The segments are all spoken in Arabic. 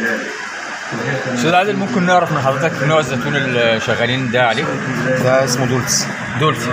استاذ عادل، ممكن نعرف من حضرتك نوع الزيتون اللي شغالين ده عليه؟ ده اسمه دولسي. دولسي.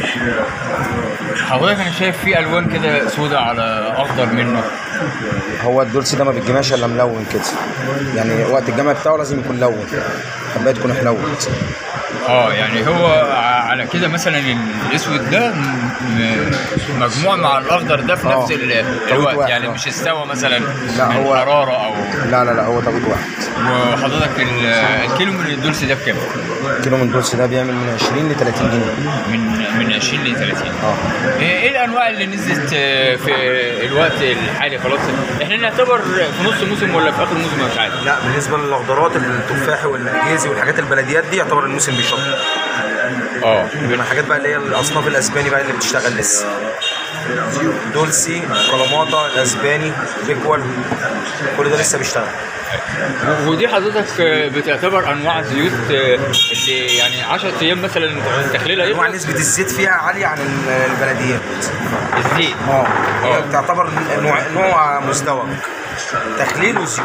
حضرتك انا شايف فيه الوان كده سوداء على اخضر منه. هو الدولسي ده ما بيتجمعش الا ملون كده، يعني وقت الجمع بتاعه لازم يكون لون، حبايه تكون حلوت. يعني هو على كده مثلا الاسود ده مجموع مع الاخضر ده في نفس الوقت، يعني مش استوى مثلا لا هو حراره او لا هو توقيت واحد. وحضرتك الكيلو من الدولسي ده بكام؟ الكيلو من الدولسي ده بيعمل من 20 ل 30 جنيه. من 20 ل 30. ايه الانواع اللي نزلت في الوقت الحالي؟ خلاص احنا نعتبر في نص موسم ولا في اخر موسم مش عارف. لا بالنسبه للاخضرات التفاحي والجيزي والحاجات البلديات دي يعتبر الموسم بيشطب. الحاجات بقى اللي هي الاصناف الاسباني بقى اللي بتشتغل لسه، دولسي، كلاماتا، الاسباني، بيكوال، كل ده لسه بيشتغل. ودي حضرتك بتعتبر انواع زيوت اللي يعني 10 ايام مثلا تخليلها انواع نسبه الزيت فيها عاليه عن البلديات. الزيت هي بتعتبر نوع مزدوج تخليل وزيوت.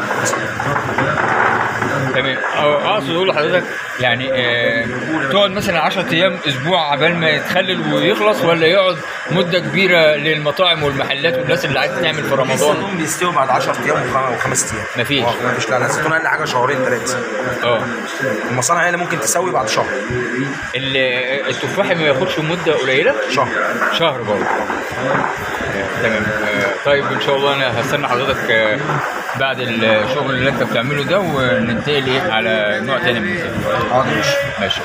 تمام. اقصد اقول لحضرتك يعني تقعد مثلا 10 ايام اسبوع عبال ما يتخلل ويخلص، ولا يقعد مده كبيره للمطاعم والمحلات والناس اللي عايزه تعمل في رمضان؟ الزيتون بيستوي بعد 10 ايام و5 ايام. مفيش. لا الزيتون اقل حاجه شهرين 3. المصانع هي اللي ممكن تسوي بعد شهر. التفاحي ما ياخدش مده قليله؟ شهر برضه. تمام. طيب ان شاء الله انا هستنى حضرتك بعد الشغل اللي انت بتعمله ده وننتقل على نوع تاني من الزيتون. ماشي.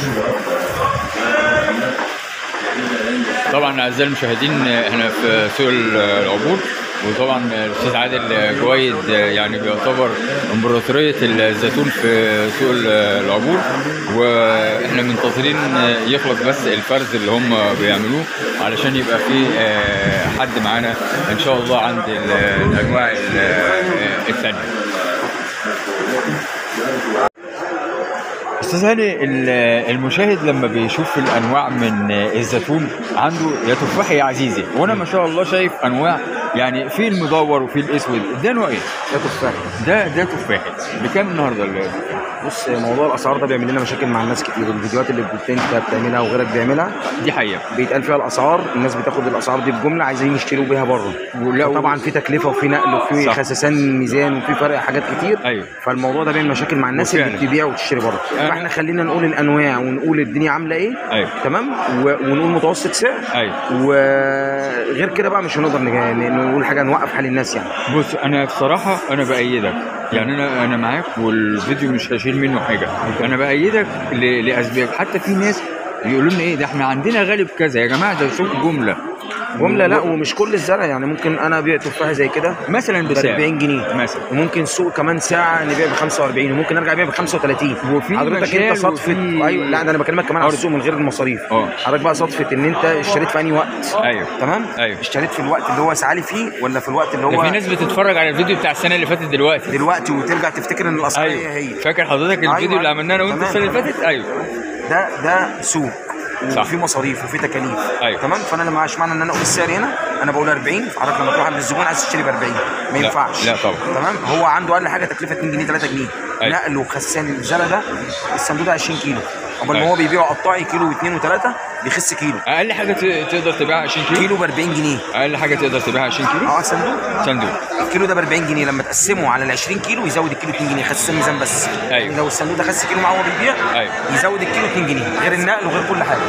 طبعا اعزائي المشاهدين احنا في سوق العبور، وطبعا الاستاذ عادل جويد يعني بيعتبر امبراطوريه الزيتون في سوق العبور، واحنا منتظرين يخلص بس الفرز اللي هم بيعملوه علشان يبقى في حد معانا ان شاء الله عند الانواع الثانيه. استاذ هاني، المشاهد لما بيشوف الانواع من الزيتون عنده يا تفاحي يا عزيزي، وانا ما شاء الله شايف انواع، يعني في المدور وفي الاسود. ده نوع ايه؟ ده تفاحي. ده تفاحي. بكام النهارده؟ بص، موضوع الاسعار ده بيعمل لنا مشاكل مع الناس كتير. الفيديوهات اللي انت بتعملها وغيرك بيعملها دي حقيقه بيتقال فيها الاسعار، الناس بتاخد الاسعار دي بجمله عايزين يشتروا بيها بره، طبعا في تكلفه وفي نقل وفي خسسان ميزان وفي فرق حاجات كتير. فالموضوع ده بيعمل مشاكل مع الناس اللي بتبيع وتشتري بره. فاحنا خلينا نقول الانواع ونقول الدنيا عامله ايه. تمام. ونقول متوسط سعر. وغير كده بقى مش هنقدر نقول حاجه نوقف حال الناس يعني. بص، انا بصراحه انا بايدك، يعني انا معاك والفيديو مش هشيل منه حاجه. انا بايدك لاسباب. حتى في ناس يقولوا لنا ايه ده احنا عندنا غالب كذا. يا جماعه ده سوق جمله. لا، ومش كل الزرع. يعني ممكن انا ابيع تفاحه زي كده مثلا ب 40 جنيه مثلا، وممكن سوق كمان ساعه نبيع ب 45 وممكن ارجع ابيع ب 35. وفي حضرتك انت صدفه. ايوه، لا ده انا بكلمك كمان على السوق من غير المصاريف. حضرتك بقى صدفه ان انت اشتريت في انهي وقت. تمام. اشتريت في الوقت اللي هو سعالي فيه ولا في الوقت اللي هو في ناس بتتفرج على الفيديو بتاع السنه اللي فاتت دلوقتي وترجع تفتكر ان الاسعار هي. فاكر حضرتك الفيديو اللي عملناه انا وانت السنه اللي فاتت؟ ده سوق وفي مصاريف وفي تكاليف. تمام. فانا لما معنى ان انا اقول السعر هنا انا بقول 40، فحضرتك لما تروح عند الزبون عايز تشتري ب 40 ما ينفعش. لا طبعا. تمام. هو عنده اقل حاجه تكلفه 2 جنيه 3 جنيه نقل وخسان الزرع ده. الصندوق ده 20 كيلو قبل ما هو بيبيعه قطاعي كيلو و2 و3 بيخس كيلو. اقل حاجه تقدر تبيعها 20 كيلو ب 40 جنيه. اقل حاجه تقدر تبيعها 20 كيلو. صندوق الكيلو ده ب 40 جنيه. لما تقسمه على ال 20 كيلو يزود الكيلو 2 جنيه خس الميزان بس. يعني لو الصندوق ده خس كيلو معاه وهو بيبيع يزود الكيلو 2 جنيه غير النقل وغير كل حاجه.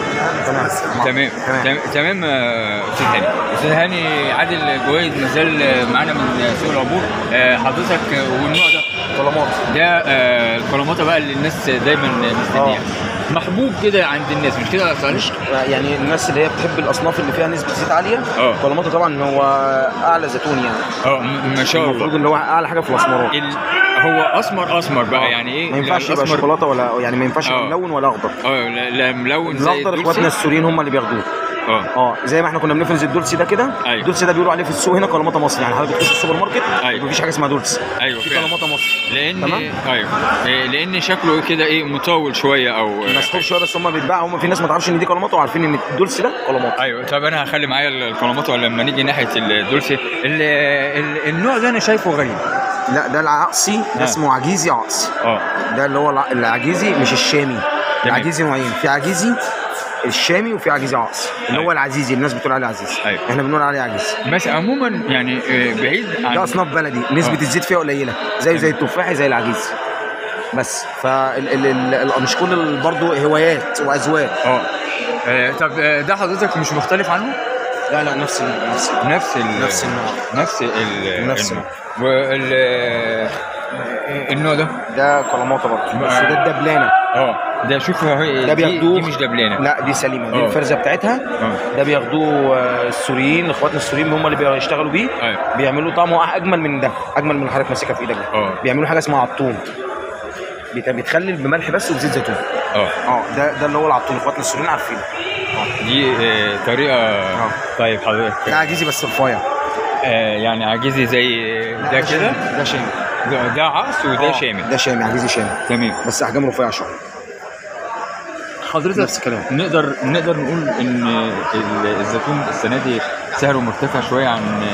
تمام. استاذ هاني عادل جويد مازال معانا من سوق العبور. حضرتك والنوع ده كلاماتا. ده الكلاماتا بقى اللي الناس دايما مستنياها، محبوب كده عند الناس، مش كده؟ يعني الناس اللي هي بتحب الاصناف اللي فيها نسبه زيت عاليه. كلاماتا طبعا هو اعلى زيتون يعني. ما شاء الله. المفروض اللي هو اعلى حاجه في الاسمرات. هو اسمر بقى يعني ايه؟ ما ينفعش يبقى شوكولاته ولا يعني ما ينفعش ملون ولا اخضر. لا ملون زي الاخضر اخواتنا السوريين هم اللي بياخدوه. زي ما احنا كنا بنفرز الدولسي ده كده. الدولسي ده بيقولوا عليه في السوق هنا كلاماتا مصري. يعني حضرتك تخش السوبر ماركت مفيش حاجه اسمها دولسي. في كلاماتا مصري. لان شكله كده ايه مطول شويه او مسحوب شويه، بس هم بيتباعوا. هم في ناس ما تعرفش ان دي كلاماتا وعارفين ان الدولسي ده كلاماتا. طب انا هخلي معايا الكلاماتا لما نيجي ناحيه الدولسي. النوع ده انا شايفه غريب. لا ده العقسي، ده اسمه عجيزي عقسي. ده اللي هو العجيزي مش الشامي. العجيزي نوعين، في عجيزي الشامي وفي عجيزي عقسي. اللي هو العزيزي الناس بتقول عليه عزيزي. احنا بنقول عليه عجيزي. بس عموما يعني بعيد عن ده اصناف بلدي نسبه الزيت فيها قليله، زي التفاحي زي العجيزي. بس مش كل برضه هوايات واذواق. طب ده حضرتك مش مختلف عنه؟ لا نفس النوع. النوع ده كلاماطه برضه، بس ده الدبلانه. ده شوف ده بياخدوه، دي مش دبلانه، لا دي سليمه. دي الفرزه بتاعتها. ده بياخدوه السوريين، اخواتنا السوريين هم اللي بيشتغلوا بيه. بيعملوا طعمه اجمل من ده، اجمل من اللي حضرتك ماسكها في ايدك ده. بيعملوا حاجه اسمها عطون، بيتخلل بملح بس وبزيت زيتون. ده اللي هو العطون، اخواتنا السوريين عارفينه. دي طريقه. طيب حضرتك ده عجيزي بس رفيع. يعني عجيزي زي ده كده. ده شامي. ده عقص وده شامي. ده شامي، عجيزي شامي. تمام. بس احجام رفيعه شويه. حضرتك نفس الكلام. نقدر نقول ان الزيتون السنه دي سعره مرتفع شويه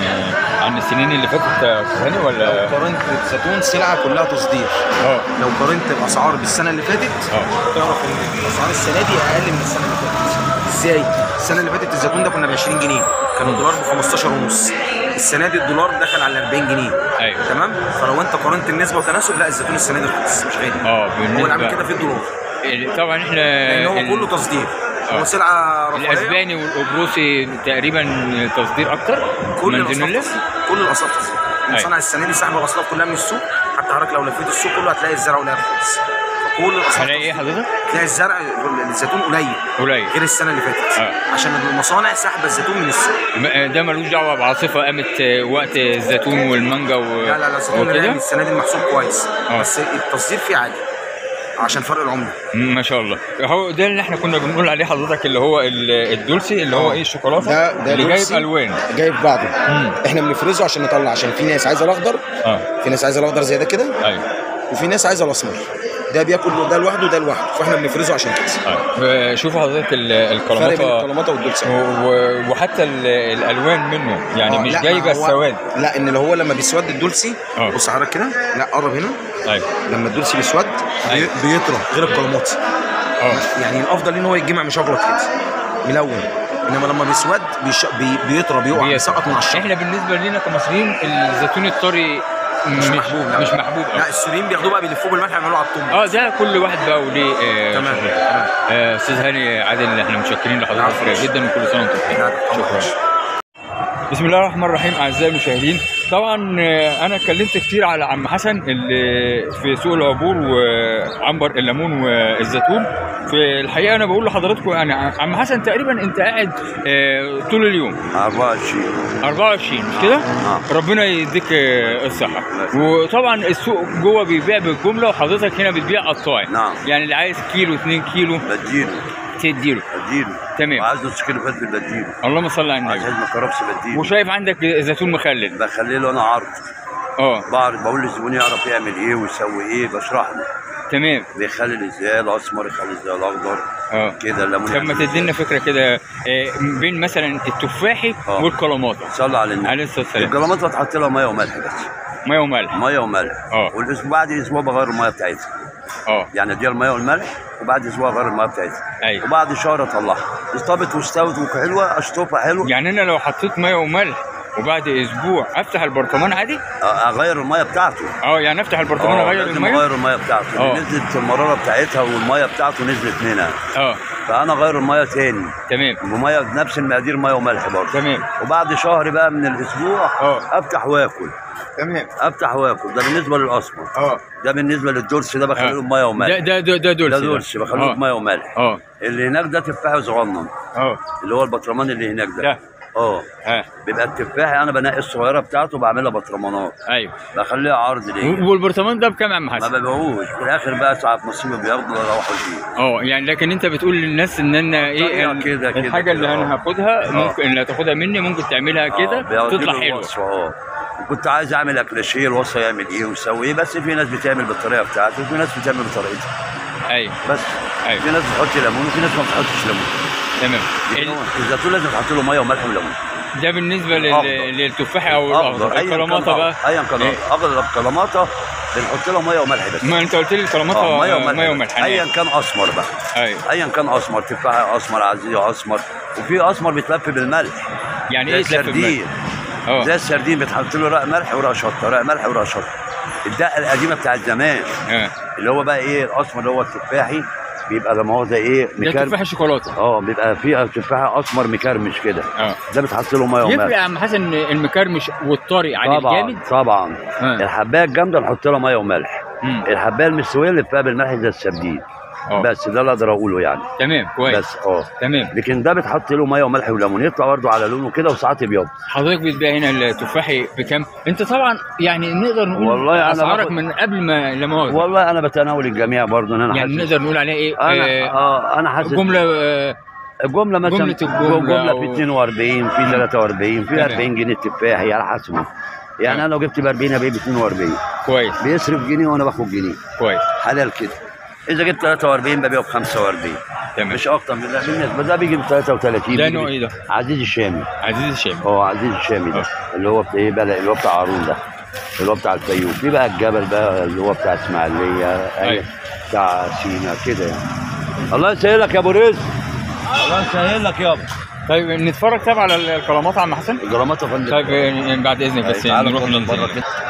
عن السنين اللي فاتت ثاني ولا؟ لو قارنت الزيتون سلعه كلها تصدير. لو قارنت الاسعار بالسنه اللي فاتت تعرف ان الاسعار السنه دي اقل من السنه اللي فاتت. ازاي؟ السنه اللي فاتت الزيتون ده كنا ب 20 جنيه، كان الدولار ب 15 ونص. السنه دي الدولار دخل على 40 جنيه. تمام. فلو انت قارنت النسبه وتناسب، لا الزيتون السنه دي رخيص مش غالي. هو اللي عامل كده في الدولار. طبعا احنا لان هو كله تصدير. هو سلعه رفاهيه. الاسباني والقبرصي تقريبا تصدير اكتر. كل الاصناف تصدير. المصانع السنه دي سحب الاصناف كلها من السوق. حتى حضرتك لو لفيت السوق كله هتلاقي الزرع قليل خالص. فكل الاصناف هلاقي ايه حضرتك؟ تلاقي الزرع الزيتون قليل غير السنه اللي فاتت. عشان المصانع سحبه الزيتون من السوق. ده ملوش دعوه بعاصفه قامت وقت الزيتون والمانجا لا الزيتون السنه دي المحصول كويس. بس التصدير فيه عالي عشان فرق العمله. ما شاء الله. هو ده اللي احنا كنا بنقول عليه حضرتك، اللي هو الدولسي، اللي هو ايه الشوكولاته ده اللي جايب الوان، جايب بعضه. احنا بنفرزه عشان نطلع، عشان في ناس عايزه الاخضر. في ناس عايزه الاخضر زي ده كده. وفي ناس عايزه الاسمر. ده بياكل ده لوحده وده لوحده، فاحنا بنفرزه عشان كده. شوفوا حضرتك الكلاماطه والدولسي وحتى الالوان منه، يعني مش جايبه السواد. لا ان اللي هو لما بيسود الدولسي. بص حضرتك كده، لا قرب هنا. لما الدولسي بيسود بيطرى غير الكلاماطي. يعني الافضل ان هو يتجمع مشجلط كده ملون، انما لما بيسود بيطرى بيقع بيسقط من على الشجر. احنا بالنسبه لنا كمصريين الزيتون الطري مش محبوب. لا السوريين بياخدوه بقى بيلفوه بالملح يعملوه على الطم. ده كل واحد بقى وليه. تمام. استاذ هاني عادل، احنا متشكرين لحضرتك جدا وكل سنه وانتم بخير. شكرا. بسم الله الرحمن الرحيم. اعزائي المشاهدين، طبعا انا اتكلمت كتير على عم حسن اللي في سوق العبور وعنبر الليمون والزيتون. في الحقيقه انا بقول لحضراتكم يعني عم حسن تقريبا انت قاعد طول اليوم 24 مش كده؟ ربنا يديك الصحه. وطبعا السوق جوه بيبيع بالجمله وحضرتك هنا بتبيع قطاعي. يعني اللي عايز كيلو 2 كيلو تديله. تمام. وعايز نص كيلو فلفل بديله. اللهم صل على النبي. عايز ما كرفش بديله. وشايف عندك زيتون مخلل. بخلله انا عرض. بعرض بقول للزبون يعرف يعمل ايه ويسوي ايه، بشرح له. تمام. بيخلل ازاي الاسمر، يخلل ازاي الاخضر. كده الليمون. طب ما تدينا فكره كده بين مثلا التفاحي والكلاماطه. صلى على النبي عليه الصلاه والسلام. الكلاماطه بتحط لها ميه وملح بس. ميه وملح. والاسبوع بعد اسبوع بغير الميه بتاعتها. يعني اديها الميه والملح وبعد اسبوع غير الميه بتاعتها. وبعد شهر اطلعها استوت واستوت وحلوه، اشطفها حلو. يعني انا لو حطيت ميه وملح وبعد اسبوع افتح البرطمان عادي؟ اغير الميه بتاعته. يعني افتح البرطمان اغير الميه؟ اغير الميه بتاعته. نزلت المراره بتاعتها والميه بتاعته نزلت منها. فانا اغير الميه تاني. تمام. وميه بنفس المقادير، ميه وملح برضه. تمام. وبعد شهر بقى من الاسبوع افتح واكل. تمام. افتح واكل. ده بالنسبه للاسمر. ده بالنسبه للدولسي، ده بخليه بميه وملح. ده دولسي. ده دولسي بخليه بميه وملح. اللي هناك ده تفاحي صغنن. اللي هو البطرمان اللي هناك ده. بيبقى التفاحي انا بنقي الصغيره بتاعته بعملها برطمانات. بخليها عرض ليه. والبرطمان ده بكام يا عم حسن؟ ما ببيعوش في الاخر بقى، ساعات نصيبه بياخدوا يروحوا فيه. يعني لكن انت بتقول للناس ان انا ايه كده الحاجه اللي انا هاخدها ممكن اللي هتاخدها مني ممكن تعملها كده تطلع حلوه. كنت عايز اعمل اكلاشيه الوصفه يعمل ايه ويسوي ايه، بس في ناس بتعمل بالطريقه بتاعته وفي ناس بتعمل بطريقتها. بس في ناس بتحط ليمون وفي ناس ما بتحطش ليمون. تمام. الزيتون لازم تحط له ميه وملح وليمون. ده بالنسبه للتفاح او الاخضر. الكلاماتا بقى ايا كان اغلب الكلاماتا بنحط لها ميه وملح بس. ما انت قلت لي الكلاماتا ميه وملح ايا كان اسمر بقى. ايوه ايا كان اسمر، تفاح اسمر، عزيزي اسمر، وفي اسمر بيتلف بالملح. يعني ايه يتلف بالملح؟ زي السردين بتحط له رق ملح ورق شطه، رق ملح ورق شطه. الدقه القديمه بتاعت زمان اللي هو بقى ايه الاسمر اللي هو التفاحي بيبقى لما هو زي ايه ده تفاح الشوكولاته. بيبقى فيه تفاح اسمر مكرمش كده. ده بتحط له ميه وملح. يفرق يا عم حسن المكرمش والطري عن الجامد؟ طبعا. الحبايه الجامده نحط لها ميه وملح. الحبايه المستويه اللي فيها بالملح زي السردين. بس ده اللي اقدر اقوله يعني. تمام كويس. بس تمام. لكن ده بتحط له ميه وملح وليمون يطلع برضه على لونه كده وساعات ابيض. حضرتك بتبيع هنا التفاحي بكام؟ انت طبعا يعني نقدر نقول والله اسعارك من قبل ما لمؤاخذه. والله انا بتناول الجميع برضه ان انا يعني نقدر نقول عليها ايه؟ انا حاسس الجمله مثلا الجمله في 42 في 43 في 40 جنيه التفاحي على حسب. يعني انا لو جبت ب 40 ابيع ب 42. كويس. بيصرف جنيه وانا باخد جنيه. كويس. حلال كده. اذا جبت 43 ببيعه ب 45. تمام. مش اكتر من ده. بالنسبه ده بيجي ب 33. ده نوع ايه ده؟ عزيز الشامي. عزيز الشامي. عزيز الشامي ده اللي هو بتاع ايه بقى اللي هو بتاع عارون ده اللي هو بتاع الفيوم. في بقى الجبل بقى اللي هو بتاع اسماعيليه بتاع سينا كده يعني. الله يسهلك يا ابو رزق. الله يسهلك يابا. طيب نتفرج طبعا على الكلاماتا عم حسن؟ الكلاماتا يا فندم. طيب بعد اذنك بس نروح ننزل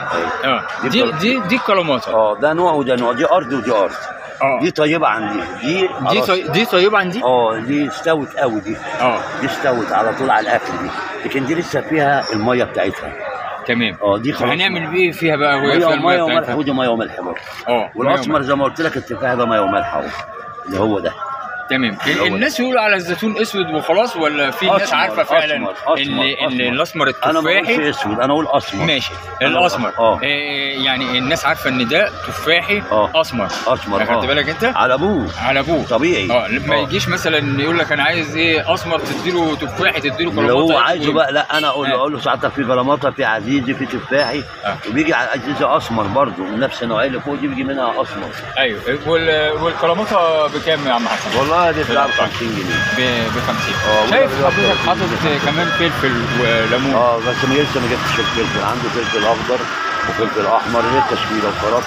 دي الكلاماتا. ده نوع وده نوع. دي ارض ودي ارض. دي طيبه عن دي طيبه عن دي؟ دي استوت قوي دي. دي استوت على طول على الاكل دي. لكن دي لسه فيها الميه بتاعتها. تمام. دي خلاص. هنعمل ايه فيها بقى؟ ميه وملح ودي ميه وملح برضه. والاسمر زي ما قلت لك التفاح ده ميه وملح اهو اللي هو ده. تمام. الناس يقولوا على الزيتون اسود وخلاص ولا في ناس عارفه فعلا ان الاسمر التفاحي؟ انا ما بقولش اسود، انا اقول اسمر. ماشي. الاسمر يعني الناس عارفه ان ده تفاحي اسمر. خدت بالك انت؟ على ابوه طبيعي. ما يجيش مثلا يقول لك انا عايز ايه اسمر تديله تفاحي تديله كلاماتا اللي هو عايزه بقى. لا انا اقول له ساعتها في كلاماتا في عزيزي في تفاحي وبيجي على عزيزي اسمر برضه نفس النوعيه اللي فوق دي بيجي منها اسمر. ايوه. والكلاماتا بكام يا عم حسن؟ والله دي بتاع ب 50 جنيه. ب 50. شايف حضرتك حاطط كمان فلفل وليمون؟ بس لسه ما جبتش الفلفل. عنده فلفل اخضر وفلفل احمر للتشكيله وكرفس.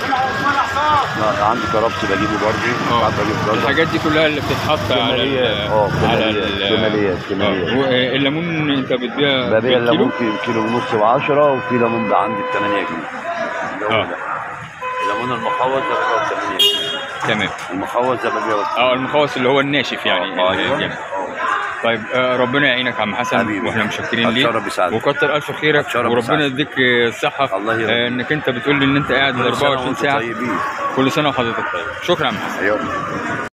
عندي كرفس بجيبه برضه. الحاجات دي كلها اللي بتتحط على الكماليات. الليمون انت بتبيع الليمون كيلو ونص ب10 وفي ليمون ده عندي ب 8 جنيه. الليمون المخوص ده ب 8 جنيه. تمام. المخوص ده ببيعه. المخوص اللي هو الناشف يعني. طيب ربنا يعينك يا عم حسن واحنا مشكرين ليك وكتر الف خيرك وربنا يديك الصحه انك انت بتقول لي ان انت قاعد 24 ساعه. كل سنه وحضرتك طيب. شكرا يا عم حسن.